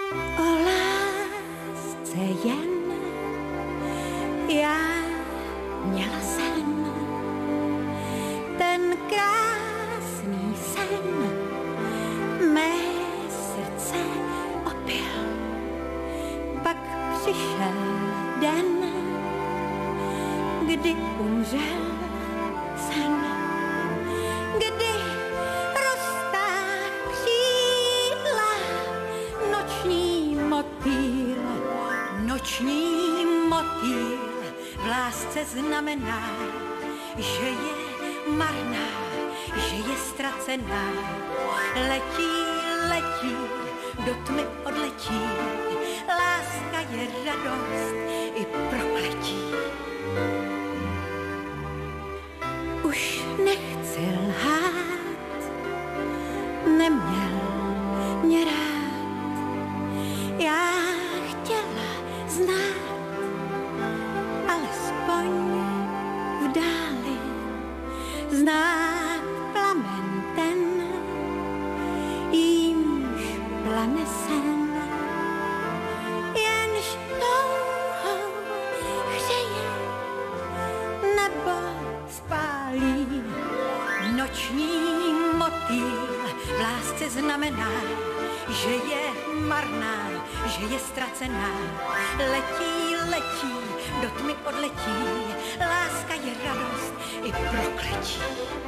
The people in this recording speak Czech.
O lásce jen já měla sen, ten krásný sen mé srdce opil. Pak přišel den, kdy umřel sen, kdy roztáhl křídla noční motýl v lásce znamená, že je marná, že je ztracená. Letí, do tmy odletí, láska je radost i prokletí. Už nechci lhát, neměl mě rád, já chtěla znát, alespoň v dáli, znát plamen ten, jímž plane sen, jenž touhou hřeje nebo spálí. Noční motýl v lásce znamená, že je marná, že je ztracená. Letí, do tmy odletí, láska je radost i prokletí.